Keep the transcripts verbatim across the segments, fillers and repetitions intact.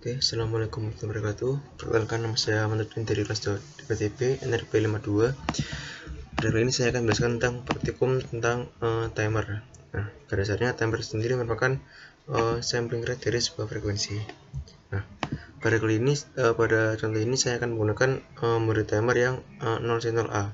Oke, assalamualaikum warahmatullahi wabarakatuh. Perkenalkan, nama saya Manudin dari kelas dua D P T P N R P lima puluh dua. Pada kali ini saya akan menjelaskan tentang praktikum tentang uh, timer. Nah, pada dasarnya timer sendiri merupakan uh, sampling rate dari sebuah frekuensi. Nah, pada kali ini, uh, pada contoh ini saya akan menggunakan uh, mode timer yang uh, nol C nol A.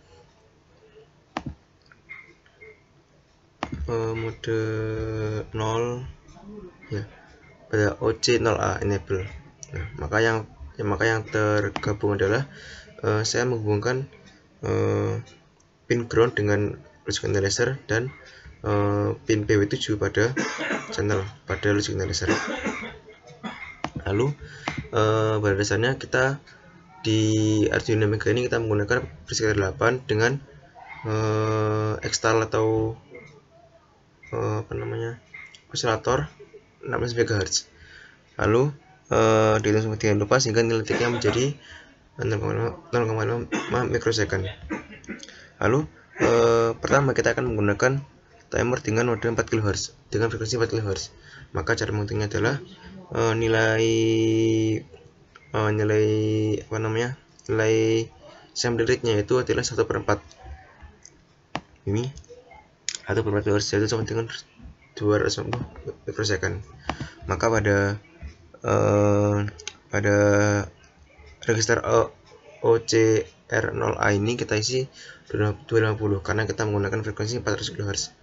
Uh, mode nol ya, pada O C nol A enable. Nah, maka yang ya, maka yang tergabung adalah uh, saya menghubungkan uh, pin ground dengan logic analyzer dan uh, pin P W tujuh pada channel pada logic analyzer. Lalu uh, pada dasarnya kita di Arduino Mega ini kita menggunakan presetter delapan dengan uh, eksternal atau uh, apa namanya osilator enam belas megahertz. Lalu uh, dihitung dengan lupa sehingga nilai detiknya menjadi nol koma lima mikrosecond. Lalu uh, pertama kita akan menggunakan timer dengan mode empat kilohertz dengan frekuensi empat kilohertz. Maka cara menghitungnya adalah uh, nilai uh, nilai apa namanya nilai sampling rate-nya itu adalah satu per empat. Ini satu per empat kilohertz itu sama dengan dua ratus lima puluh mikrosecond. Maka pada Uh, pada register O C R nol A ini kita isi dua ratus lima puluh karena kita menggunakan frekuensi empat ratus kilohertz.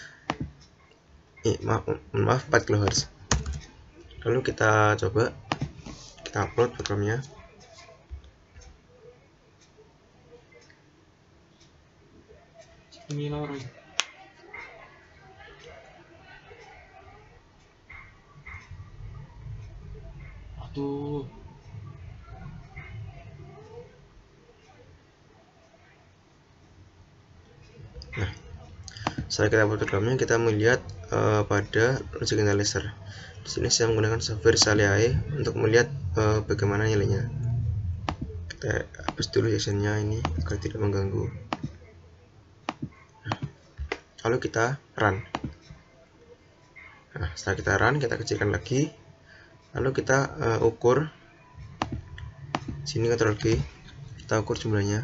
Eh, maaf, maaf empat kilohertz. Lalu kita coba kita upload programnya. Ini lorong. Aduh. Nah, setelah kita upload programnya, kita melihat uh, pada logic analyzer. Di sini saya menggunakan software Saleae untuk melihat uh, bagaimana nilainya. Kita hapus dulu actionnya ini agar tidak mengganggu. Nah, lalu kita run. Nah, setelah kita run, kita kecilkan lagi. Lalu kita uh, ukur. Sini Ctrl G, kita ukur jumlahnya.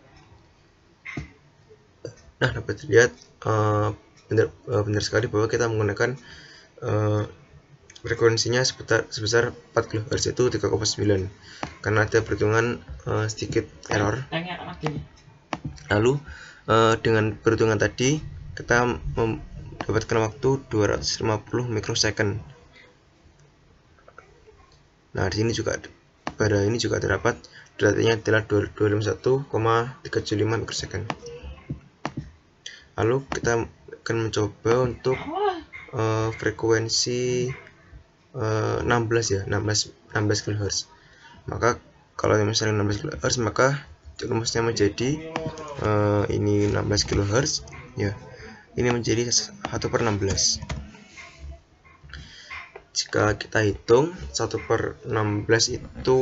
Nah, dapat dilihat uh, benar, uh, benar sekali bahwa kita menggunakan uh, frekuensinya sebesar, sebesar empat kilohertz itu tiga koma sembilan karena ada perhitungan uh, sedikit error. Lalu uh, dengan perhitungan tadi kita mendapatkan waktu dua ratus lima puluh mikrosecond. Nah, di sini juga pada ini juga terdapat datanya adalah dua ratus lima puluh satu koma tiga tujuh lima mikrosecond. Lalu kita akan mencoba untuk uh, frekuensi uh, enam belas ya, enam belas enam belas kilohertz. Maka kalau misalnya enam belas kilohertz maka rumusnya menjadi uh, ini enam belas kilohertz ya. Ini menjadi satu per enam belas. Jika kita hitung satu per enam belas itu,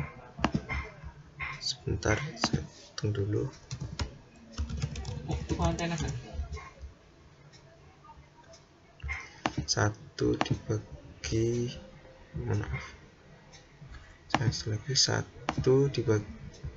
sebentar saya hitung dulu. Satu dibagi maaf saya lagi satu dibagi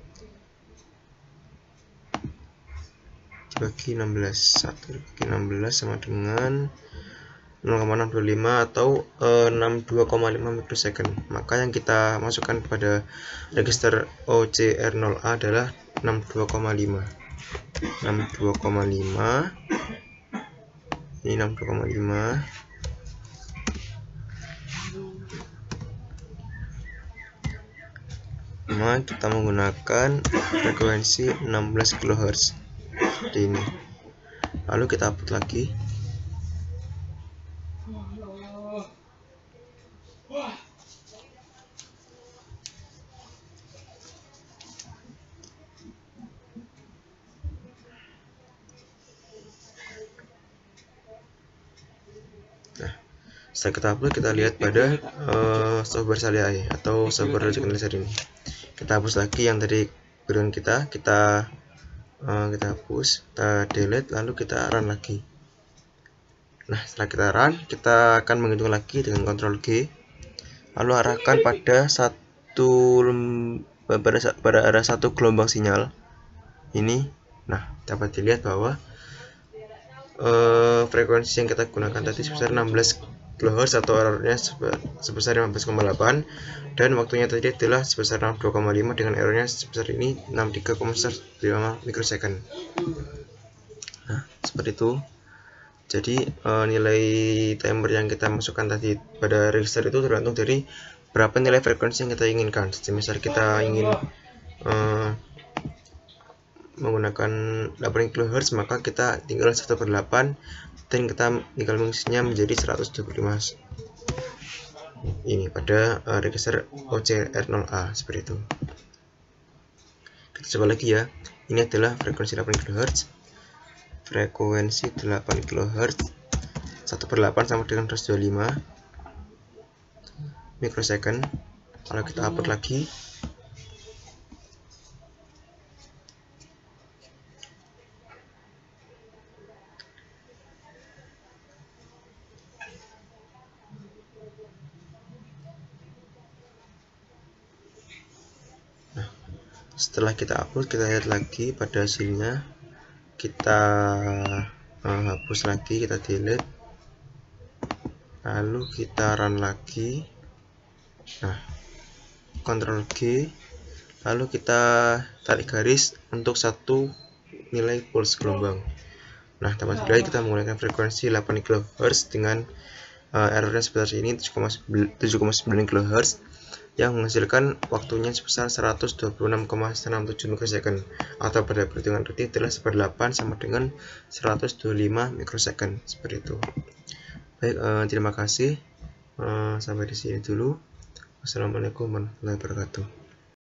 dibagi enam belas. Satu dibagi enam belas sama dengan nol koma enam dua lima atau eh, enam puluh dua koma lima mikrosecond. Maka yang kita masukkan pada register O C R nol A adalah enam puluh dua koma lima. enam puluh dua koma lima. Ini enam puluh dua koma lima. Nah, kita menggunakan frekuensi enam belas kilohertz seperti ini. Lalu kita upload lagi. Nah, setelah kita upload, kita lihat pada uh, software Saleae atau software logic analyzer ini. Kita hapus lagi yang tadi berikan kita, kita uh, kita hapus, kita delete, lalu kita run lagi. Nah, setelah kita run, kita akan menghitung lagi dengan Ctrl G. lalu arahkan pada satu pada, pada arah satu gelombang sinyal ini. Nah, dapat dilihat bahwa uh, frekuensi yang kita gunakan tadi sebesar enam belas kilohertz atau errornya sebesar lima belas koma delapan, dan waktunya tadi adalah sebesar enam puluh dua koma lima dengan errornya sebesar ini enam puluh tiga koma lima mikrosecond. Nah, seperti itu. Jadi uh, nilai timer yang kita masukkan tadi pada register itu tergantung dari berapa nilai frekuensi yang kita inginkan. Misal kita ingin uh, menggunakan delapan kilohertz, maka kita tinggal satu per delapan dan kita tinggal mengisinya menjadi seratus dua puluh lima ini pada uh, register O C R nol A seperti itu. Kita coba lagi ya. Ini adalah frekuensi delapan kilohertz. Frekuensi delapan kilohertz satu per delapan sama dengan seratus dua puluh lima mikrosecond. Kalau kita upload lagi, nah, setelah kita upload, kita lihat lagi pada hasilnya. Kita uh, hapus lagi, kita delete, lalu kita run lagi. Nah, Ctrl G, lalu kita tarik garis untuk satu nilai pulse gelombang. Nah, dapat dilihat kita menggunakan frekuensi delapan kilohertz dengan uh, errornya sebesar ini tujuh koma sembilan kilohertz yang menghasilkan waktunya sebesar seratus dua puluh enam koma enam tujuh mikrosecond, atau pada perhitungan detik adalah seperdelapan sama dengan seratus dua puluh lima mikrosecond seperti itu. Baik, uh, terima kasih. Uh, sampai di sini dulu. Wassalamualaikum warahmatullahi wabarakatuh.